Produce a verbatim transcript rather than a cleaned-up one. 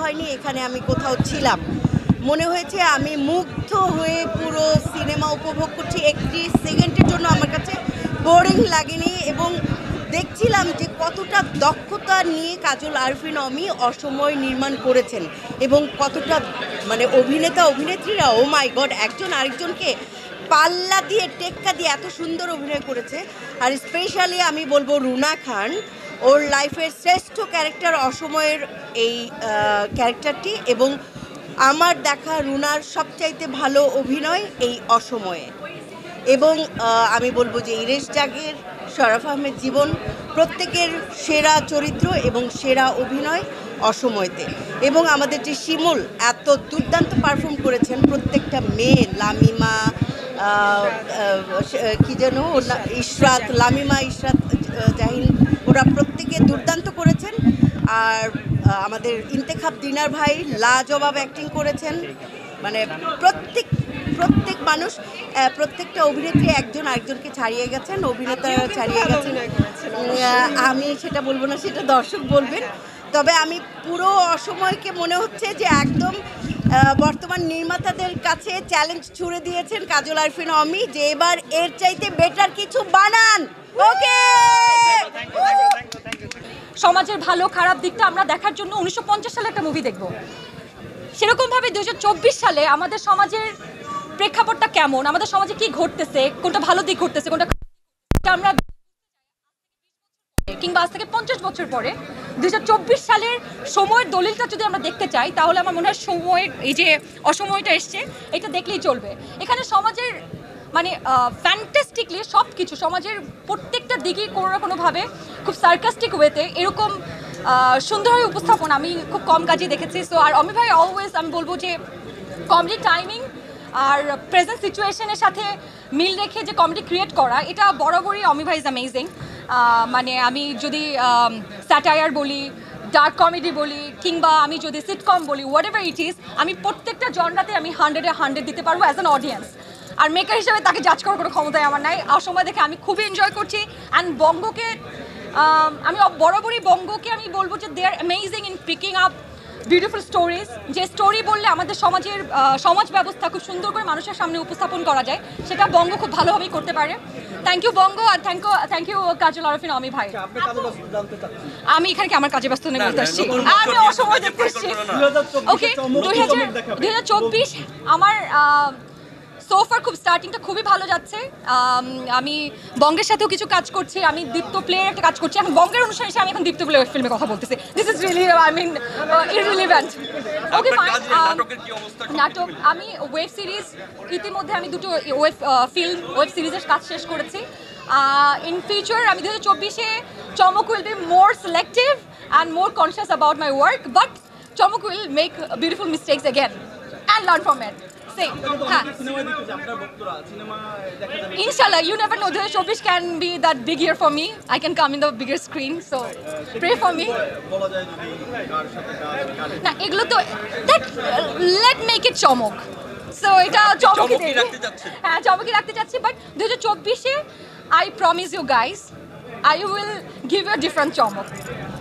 হয়নি এখানে আমি কোথাও ছিলাম, মনে হয়েছে আমি মুগ্ধ হয়ে পুরো সিনেমা উপভোগ করছি। একত্রিশ সেকেন্ডের জন্য আমার কাছে বোরিং লাগেনি এবং দেখছিলাম যে কতটা দক্ষতা নিয়ে কাজল আরফিন অমি অসময় নির্মাণ করেছেন এবং কতটা মানে অভিনেতা অভিনেত্রীরা ও মাই গড একজন আরেকজনকে পাল্লা দিয়ে টেক্কা দিয়ে এত সুন্দর অভিনয় করেছে। আর স্পেশালি আমি বলবো রুনা খান, ওর লাইফের শ্রেষ্ঠ ক্যারেক্টার অসময়ের এই ক্যারেক্টারটি এবং আমার দেখা রুনার সবচাইতে ভালো অভিনয় এই অসময়ে। এবং আমি বলবো যে ইরেশ জাগের, শরাফ আহমেদ জীবন প্রত্যেকের সেরা চরিত্র এবং সেরা অভিনয় অসময়তে। এবং আমাদের যে শিমুল এত দুর্দান্ত পারফর্ম করেছেন, প্রত্যেকটা মেয়ে, লামিমা কি যেন ইশরাত, লামিমা ইশরাত জাহিন, ওরা প্রত্যেকে দুর্দান্ত করেছেন। আর আমাদের ইন্তেখাব দিনার ভাই লাজবাব অ্যাক্টিং করেছেন। মানে প্রত্যেক প্রত্যেক মানুষ, প্রত্যেকটা অভিনেত্রী একজন আরেকজনকে ছাড়িয়ে গেছেন, অভিনেতারা ছাড়িয়ে গেছেন। আমি সেটা বলবো না, সেটা দর্শক বলবেন। তবে আমি পুরো অসময়কে মনে হচ্ছে যে একদম বর্তমান নির্মাতাদের কাছে চ্যালেঞ্জ ছুড়ে দিয়েছেন কাজল আরফিন অমি যে এবার এর চাইতে বেটার কিছু বানান। ওকে, সমাজের ভালো খারাপ দিকটা আমরা দেখার জন্য উনিশশো পঞ্চাশ সালে একটা মুভি দেখব। সেরকমভাবে দু হাজার চব্বিশ সালে আমাদের সমাজের প্রেক্ষাপটটা কেমন, আমাদের সমাজে কি ঘটতেছে, কোনটা ভালো দিক ঘটতেছে, কোনটা আমরা কিংবা আজ থেকে পঞ্চাশ বছর পরে দু হাজার চব্বিশ সালের সময়ের দলিলটা যদি আমরা দেখতে চাই, তাহলে আমার মনে হয় সময়ের এই যে অসময়টা এসছে এটা দেখলেই চলবে। এখানে সমাজের মানে ফ্যান্টাস্টিকলি সব কিছু, সমাজের প্রত্যেকটা দিকই কোনো না কোনোভাবে খুব সার্কাস্টিক ওয়েতে এরকম সুন্দরভাবে উপস্থাপন আমি খুব কম কাজেই দেখেছি। সো আর অমি ভাই অলওয়েজ আমি বলবো যে কমেডি টাইমিং আর প্রেজেন্ট সিচুয়েশনের সাথে মিল রেখে যে কমেডি ক্রিয়েট করা, এটা বরাবরই অমি ভাই ইজ অ্যামেজিং। মানে আমি যদি স্যাটায়ার বলি, ডার্ক কমেডি বলি, কিংবা আমি যদি সিটকম বলি, হোয়াট এভার ইট ইজ, আমি প্রত্যেকটা জনরাতে আমি হান্ড্রেডে হান্ড্রেড দিতে পারবো অ্যাজ অ্যান অডিয়েন্স। আর মেকার হিসেবে তাকে জাজ করার কোনো ক্ষমতাই আমার নাই। অসময় দেখে আমি খুবই এনজয় করছি। অ্যান্ড বঙ্গকে আমি বরাবরই বঙ্গকে আমি বলবো যে they are amazing in picking up beautiful stories. যে স্টোরি বললে আমাদের সমাজের সমাজ ব্যবস্থা খুব সুন্দর করে মানুষের সামনে উপস্থাপন করা যায়, সেটা বঙ্গ খুব ভালোভাবেই করতে পারে। থ্যাংক ইউ বঙ্গ, আর thank you thank you Kajal Arefin Ome ভাই। আমি এখানে কি আমার কাজে ব্যস্ত নেই বলতে আসছি, আমি অসময় দেখতে এসছি। ওকে, দুই হাজার চব্বিশ আমার সোফার খুব স্টার্টিংটা খুবই ভালো যাচ্ছে। আমি বঙ্গের সাথেও কিছু কাজ করছি, আমি দীপ্ত প্লের একটা কাজ করছি। এখন বঙ্গের অনুষ্ঠানে এসে আমি এখন দীপ্ত প্লে ফিল্মে কথা বলতেছি। This is really I mean irrelevant. Okay fine. নাটক আমি ওয়েব সিরিজ ইতিমধ্যে আমি দুটো ওয়েব ফিল্ম ওয়েব সিরিজের কাজ শেষ করেছি। ইন ফিউচার আমি দু হাজার চব্বিশে Chamak will be more selective and more conscious about my work, but Chamak will make beautiful mistakes again and learn from it. Inshallah, you never know. two thousand twenty-four can be that big year for me. I can come in the bigger screen, so pray for me. Na, eglo to that let make it chomok. So এটা চমকই রাখতে যাচ্ছে, হ্যাঁ চমকই রাখতে যাচ্ছে। But two thousand twenty-four I promise you guys, I will give you a different chomok.